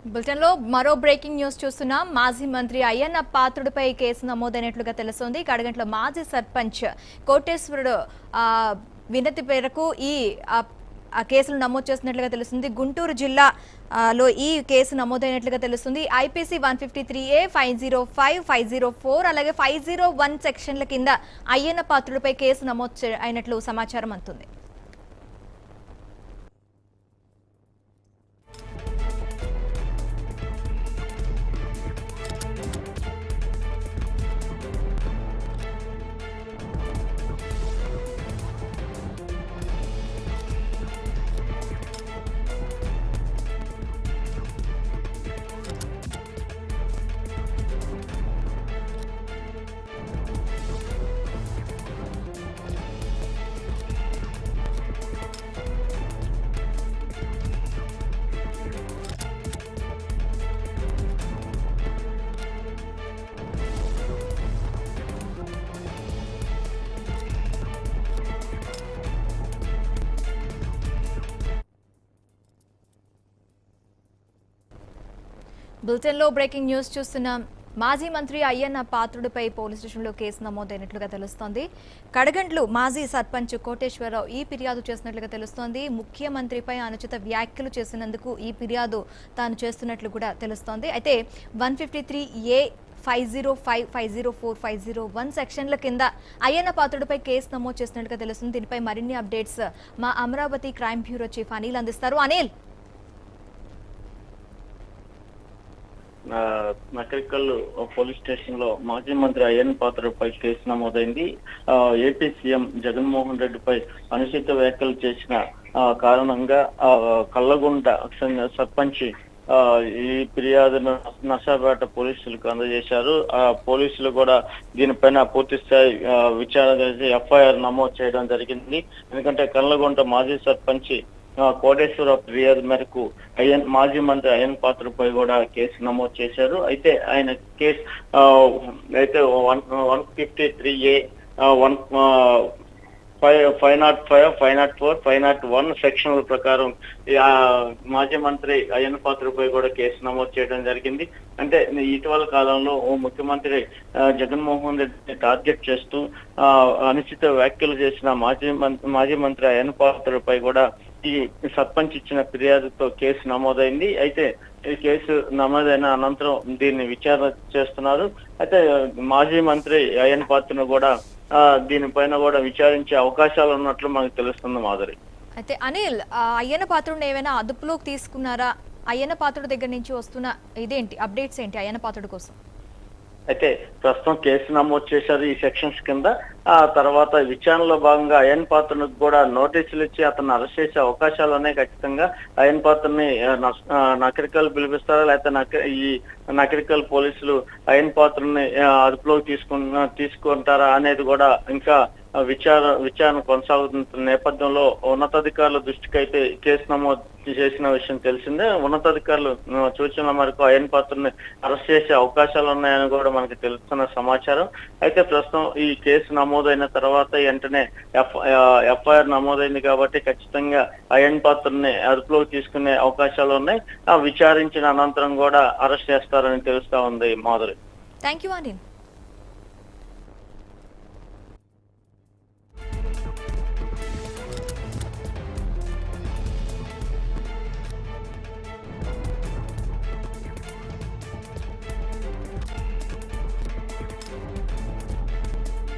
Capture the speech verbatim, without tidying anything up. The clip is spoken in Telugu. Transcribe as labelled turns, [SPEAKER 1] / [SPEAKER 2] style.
[SPEAKER 1] బులెటిన్ లో మరో బ్రేకింగ్ న్యూస్ చూస్తున్నాం. మాజీ మంత్రి అయ్యన్న పాత్రుడిపై కేసు నమోదైనట్లుగా తెలుస్తోంది. కడగంట్ల మాజీ సర్పంచ్ కోటేశ్వరుడు వినతి మేరకు ఈ ఆ కేసులు నమోదు చేస్తున్నట్లుగా తెలుస్తుంది. గుంటూరు జిల్లాలో ఈ కేసు నమోదైనట్లుగా తెలుస్తుంది. IPC one fifty three A five zero five five zero four అలాగే ఫైవ్ జీరో వన్ సెక్షన్ల కింద అయ్యన్న పాత్రుడిపై కేసు నమోదు అయినట్లు సమాచారం అందుతుంది. బులెటిన్ లో బ్రేకింగ్ న్యూస్ చూస్తున్నాం. మాజీ మంత్రి అయ్యన్న పాత్రుడిపై పోలీస్ స్టేషన్లో కేసు నమోదైనట్లుగా తెలుస్తోంది. కడగండ్లు మాజీ సర్పంచ్ కోటేశ్వరరావు ఈ ఫిర్యాదు చేసినట్లుగా తెలుస్తోంది. ముఖ్యమంత్రిపై అనుచిత వ్యాఖ్యలు చేసినందుకు ఈ ఫిర్యాదు తాను చేస్తున్నట్లు కూడా తెలుస్తోంది. అయితే one fifty three A five zero five five zero four five zero one సెక్షన్ల కింద అయ్యన్న పాత్రుడిపై కేసు నమోదు చేసినట్లుగా తెలుస్తుంది. దీనిపై మరిన్ని అప్డేట్స్ మా Amaravati crime bureau chief Anil అందిస్తారు. అనిల్,
[SPEAKER 2] నకరికల్ పోలీస్ స్టేషన్ లో మాజీ మంత్రి అయ్యన్న పాత్రపై కేసు నమోదైంది. ఏపీ సీఎం జగన్మోహన్ రెడ్డిపై అనుచిత వ్యాఖ్యలు చేసిన కారణంగా కల్లగుంట సర్పంచ్ ఈ ఫిర్యాదును నర్సాపేట పోలీసులకు అందజేశారు. ఆ పోలీసులు కూడా దీనిపైన పూర్తి స్థాయి విచారణ చేసి ఎఫ్ఐఆర్ నమోదు చేయడం జరిగింది. ఎందుకంటే కల్లగుంట మాజీ సర్పంచ్ కోటేశ్వర ఫిర్యాదు మేరకు అయ్యన్ మాజీ మంత్రి అయ్యన్ పాత్రపై కూడా కేసు నమోదు చేశారు. అయితే ఆయన కేసు అయితే one one fifty three A one five five nought five five nought four five nought one సెక్షన్ల ప్రకారం మాజీ మంత్రి అయ్యన్ పాత్రపై కూడా కేసు నమోదు చేయడం జరిగింది. అంటే ఇటీవల కాలంలో ఓ ముఖ్యమంత్రి జగన్మోహన్ రెడ్డిని టార్గెట్ చేస్తూ అనుచిత వ్యాఖ్యలు చేసిన మాజీ మాజీ మంత్రి అయ్యన్ పాత్రపై కూడా ఈ సర్పంచ్ ఇచ్చిన ఫిర్యాదుతో కేసు నమోదైంది. అయితే ఈ కేసు నమోదైన అనంతరం దీన్ని విచారణ చేస్తున్నారు. అయితే మాజీ మంత్రి అయ్యన్ పాత్రను కూడా దీనిపైన కూడా విచారించే అవకాశాలు ఉన్నట్లు మనకు తెలుస్తుంది. మాధురి,
[SPEAKER 1] అయితే అనిల్, అయ్యన్న పాత్రుడిని ఏమైనా అదుపులోకి తీసుకున్నారా? అయ్యన్న పాత్రుడి దగ్గర నుంచి వస్తున్న ఇదేంటి అప్డేట్స్ ఏంటి అయ్యన్న పాత్రుడి కోసం?
[SPEAKER 2] అయితే ప్రస్తుతం కేసు నమోదు చేశారు ఈ సెక్షన్స్ కింద. ఆ తర్వాత విచారణలో భాగంగా అయ్యన్ పాత్రను కూడా నోటీసులు ఇచ్చి అతన్ని అరెస్ట్ చేసే అవకాశాలు ఉన్నాయి. ఖచ్చితంగా అయ్యన్ పాత్రని నకరికల్ పిలిపిస్తారా లేకపోతే ఈ నకరికల్ పోలీసులు అయ్యన్ పాత్రని అదుపులోకి తీసుకు తీసుకుంటారా అనేది కూడా ఇంకా విచార విచారణ కొనసాగుతున్న నేపథ్యంలో ఉన్నతాధికారుల దృష్టికి అయితే కేసు నమోదు చేసిన విషయం తెలిసిందే. ఉన్నతాధికారులు సూచనల మేరకు అయ్యన్ పాత్రని అరెస్ట్ చేసే అవకాశాలు ఉన్నాయని కూడా మనకి తెలుస్తున్న సమాచారం. అయితే ప్రస్తుతం ఈ కేసు నమోదైన తర్వాత వెంటనే ఎఫ్ ఎఫ్ఐఆర్ నమోదైంది కాబట్టి ఖచ్చితంగా అయ్యన్ పాత్రని అదుపులోకి తీసుకునే అవకాశాలు ఉన్నాయి. విచారించిన అనంతరం కూడా అరెస్ట్ చేస్తారని తెలుస్తా ఉంది. Madhuri,
[SPEAKER 1] thank you Anil.